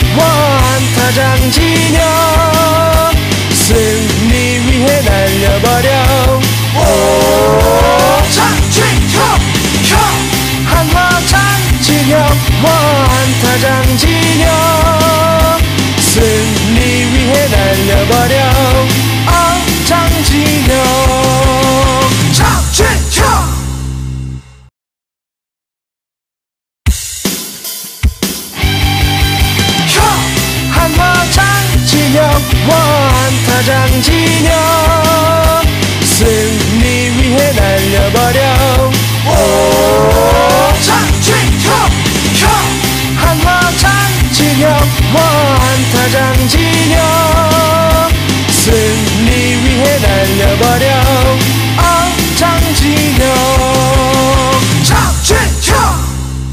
원타장 진영 승리 위해 날려버려 한화장진영 원타장 진영 승리 위해 날려버려 장진영 장진영 한화장진영 원타장 진영 승리 위해 날려버려 한화장진영 원타장 진영 승리 위해 날려버려 장진영 장진영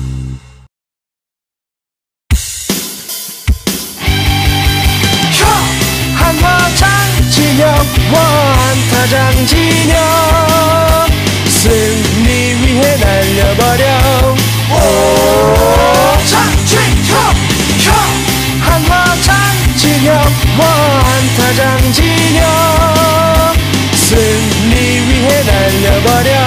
한화장진영 원타장 진영 승리 위해 날려버려 한화장진영 원타장 진영 승리 위해 날려버려